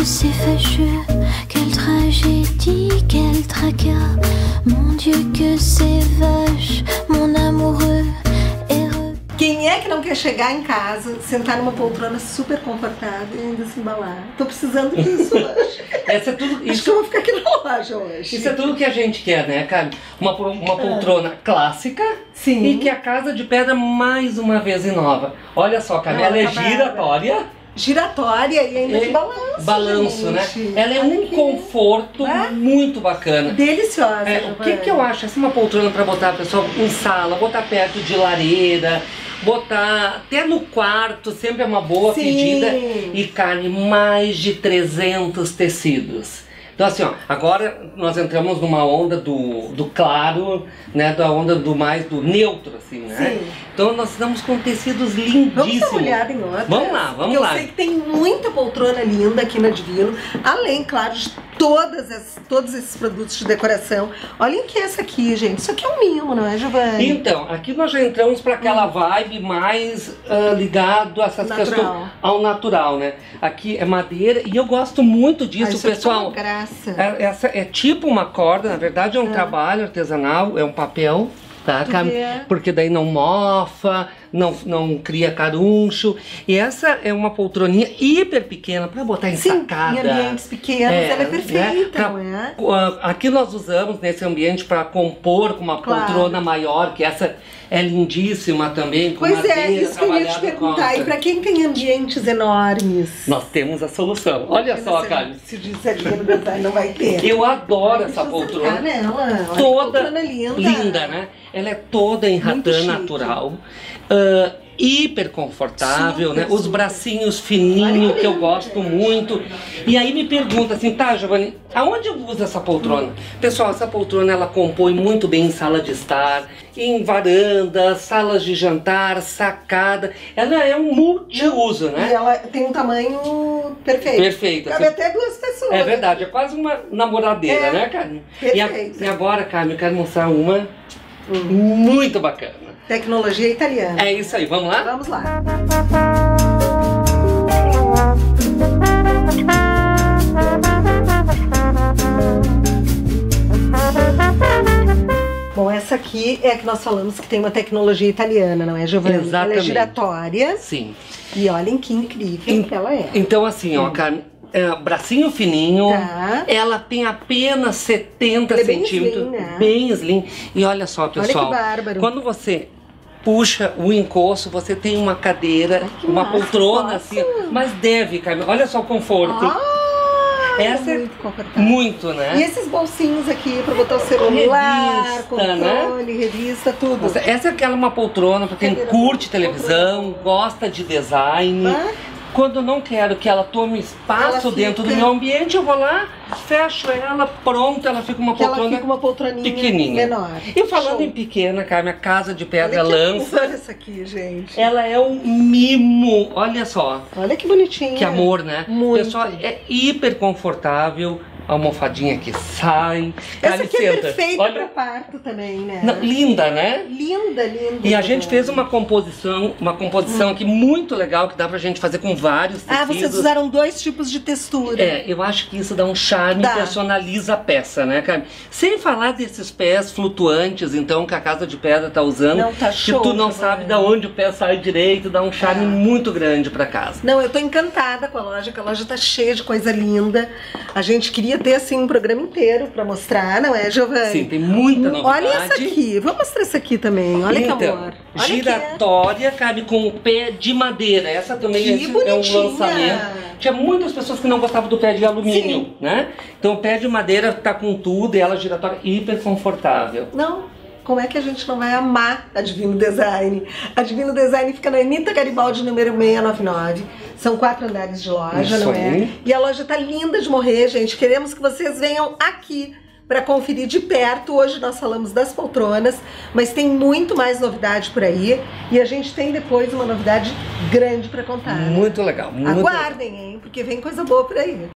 c'est fâcheux, quelle tragédie, quel tracas. Mon Dieu, que c'est vache, mon amoureux. Quem é que não quer chegar em casa, sentar numa poltrona super confortável e ainda se embalar? Tô precisando disso hoje. Essa é tudo, Acho que eu vou ficar aqui na loja hoje. Isso é tudo que a gente quer, né, Carmen? Uma poltrona clássica. Sim. E que a Casa de Pedra mais uma vez inova. Olha só, Carmen, ela é giratória. Giratória e ainda de balanço. Balanço, gente. Né? Ela é um conforto muito bacana. Deliciosa. O que eu acho? Essa é uma poltrona para botar, pessoal, em sala, botar perto de lareira, botar até no quarto, sempre é uma boa pedida. E, Carmen, mais de 300 tecidos. Então assim, ó, agora nós entramos numa onda do claro, né, da onda do neutro, assim, né? Sim. Então nós estamos com tecidos lindíssimos. Vamos dar uma olhada em outra? Vamos lá, vamos lá. Eu sei que tem muita poltrona linda aqui na Divino, além, claro, de todos esses produtos de decoração. Olhem que essa aqui, gente, isso aqui é um mimo, não é, Giovanni? Então, aqui nós já entramos para aquela vibe mais ligado a essas questões ao natural, né? Aqui é madeira e eu gosto muito disso, pessoal. Essa é tipo uma corda, na verdade é um trabalho artesanal, é um papel, tá? Porque daí não mofa, não cria caruncho. E essa é uma poltroninha hiper pequena para botar em sacada. Em ambientes pequenos, ela é perfeita, não é? Aqui nós usamos nesse ambiente para compor com uma poltrona maior, que essa é lindíssima também. Com madeira, isso que eu ia te perguntar. E para quem tem ambientes enormes? Nós temos a solução. Olha só, Carmen. Se diz ali no design, não vai ter. Eu adoro essa poltrona. Toda linda, né? Ela é toda em ratã natural. Hiper confortável, né? Os bracinhos fininhos, que eu gosto muito. E aí me pergunta assim, tá, Giovanni, aonde eu uso essa poltrona? Pessoal, essa poltrona ela compõe muito bem em sala de estar, em varanda, salas de jantar, sacada. Ela é um multiuso, né? E ela tem um tamanho perfeito. Perfeito. Cabe até duas pessoas. É verdade, é quase uma namoradeira, né, Carmen? Perfeito. E agora, Carmen, eu quero mostrar uma muito bacana. Tecnologia italiana. É isso aí, vamos lá? Vamos lá. Bom, essa aqui é a que nós falamos que tem uma tecnologia italiana, não é, Giovanni? Exatamente. Ela é giratória. Sim. E olhem que incrível que ela é. Então assim, ó, Carmen, bracinho fininho, ela tem apenas 70 centímetros, slim, né? Bem slim. E olha só, pessoal, olha que bárbaro. Quando você puxa o encosto, você tem uma cadeira, uma poltrona assim, mas deve, Carmen, olha só o conforto. Essa é muito, né? E esses bolsinhos aqui para botar o celular, revista, controle, revista, tudo. Nossa, essa é uma poltrona para quem curte televisão, gosta de design. Quando eu não quero que ela tome espaço dentro do meu ambiente, eu vou lá, fecho ela, pronto, ela fica uma poltrona, ela fica uma poltroninha pequenininha, menor. E falando em pequena, Carmen, a Casa de Pedra lança. Olha essa aqui, gente. Ela é um mimo, olha só. Olha que bonitinha. Que amor, né? Muito. Pessoal, é hiper confortável. A almofadinha que sai. Essa aqui é perfeita para parto também, né? Não, linda, né? Linda, linda. E a gente fez uma composição aqui muito legal que dá pra gente fazer com vários tecidos. Vocês usaram dois tipos de textura. Eu acho que isso dá um charme, personaliza a peça, né, Carmen? Sem falar desses pés flutuantes, então, que a Casa de Pedra tá usando. Não, tá show. Que tu não sabe de onde o pé sai direito, dá um charme muito grande pra casa. Não, eu tô encantada com a loja, que a loja tá cheia de coisa linda. A gente queria ter assim um programa inteiro pra mostrar, não é, Giovanni? Sim, tem muita novidade. Olha essa aqui, vou mostrar essa aqui também, olha que amor. Olha giratória, cabe com o pé de madeira. Essa também é um lançamento. Tinha muitas pessoas que não gostavam do pé de alumínio, né? Então o pé de madeira tá com tudo e ela giratória hiper confortável. Não. Como é que a gente não vai amar a Divino Design? A Divino Design fica na Anitta Garibaldi, número 699. São 4 andares de loja, não é? E a loja tá linda de morrer, gente. Queremos que vocês venham aqui para conferir de perto. Hoje nós falamos das poltronas, mas tem muito mais novidade por aí. E a gente tem depois uma novidade grande para contar. Muito legal. Aguardem, hein? Porque vem coisa boa por aí.